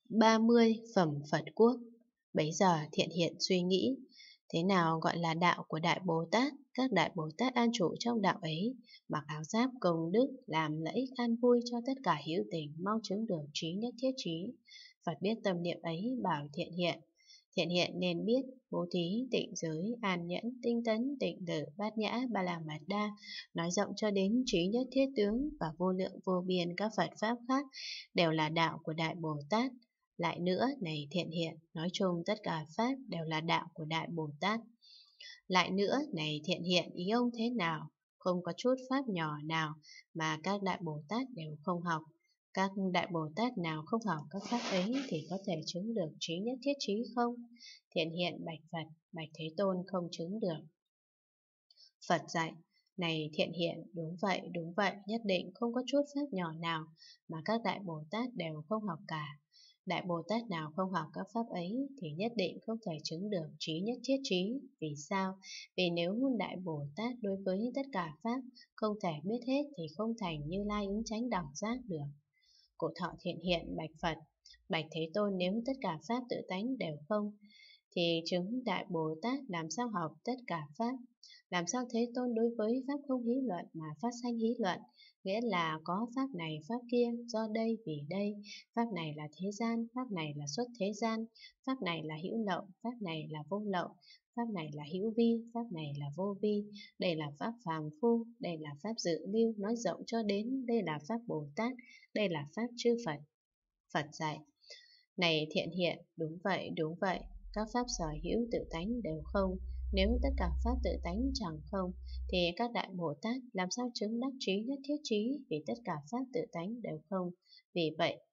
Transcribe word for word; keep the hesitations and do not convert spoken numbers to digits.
ba mươi phẩm Phật Quốc. Bấy giờ Thiện Hiện suy nghĩ, thế nào gọi là đạo của Đại Bồ Tát? Các Đại Bồ Tát an trụ trong đạo ấy, mặc áo giáp công đức, làm lợi ích an vui cho tất cả hữu tình, mau chứng được trí nhất thiết trí. Phật biết tâm niệm ấy, bảo Thiện Hiện, Thiện Hiện nên biết bố thí, tịnh giới, an nhẫn, tinh tấn, tịnh tử, bát nhã, ba la mật đa, nói rộng cho đến trí nhất thiết tướng và vô lượng vô biên các Phật pháp khác đều là đạo của Đại Bồ Tát. Lại nữa, này Thiện Hiện, nói chung tất cả pháp đều là đạo của Đại Bồ Tát. Lại nữa, này Thiện Hiện, ý ông thế nào? Không có chút pháp nhỏ nào mà các Đại Bồ Tát đều không học. Các Đại Bồ Tát nào không học các pháp ấy thì có thể chứng được trí nhất thiết trí không? Thiện Hiện bạch Phật, bạch Thế Tôn không chứng được. Phật dạy, này Thiện Hiện, đúng vậy, đúng vậy, nhất định không có chút pháp nhỏ nào mà các Đại Bồ Tát đều không học cả. Đại Bồ Tát nào không học các pháp ấy thì nhất định không thể chứng được trí nhất thiết trí. Vì sao? Vì nếu Đại Bồ Tát đối với tất cả pháp không thể biết hết thì không thành Như Lai ứng chánh đẳng giác được. Cổ thọ Thiện Hiện bạch Phật, bạch Thế Tôn, nếu tất cả pháp tự tánh đều không thì chứng Đại Bồ Tát làm sao học tất cả pháp? Làm sao Thế Tôn đối với pháp không hí luận mà phát sanh hí luận? Nghĩa là có pháp này pháp kia, do đây vì đây, pháp này là thế gian, pháp này là xuất thế gian, pháp này là hữu lậu, pháp này là vô lậu, pháp này là hữu vi, pháp này là vô vi, đây là pháp phàm phu, đây là pháp dự lưu, nói rộng cho đến đây là pháp Bồ Tát, đây là pháp chư Phật. Phật dạy, này Thiện Hiện, đúng vậy, đúng vậy, các pháp sở hữu tự tánh đều không. Nếu tất cả pháp tự tánh chẳng không, thì các Đại Bồ Tát làm sao chứng đắc trí nhất thiết trí, vì tất cả pháp tự tánh đều không. Vì vậy,